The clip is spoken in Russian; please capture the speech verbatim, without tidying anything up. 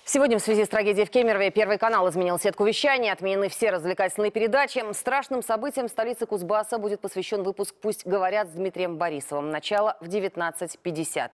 Сегодня в связи с трагедией в Кемерове Первый канал изменил сетку вещания, отменены все развлекательные передачи. Страшным событием столицы Кузбасса будет посвящен выпуск «Пусть говорят» с Дмитрием Борисовым. Начало в девятнадцать пятьдесят.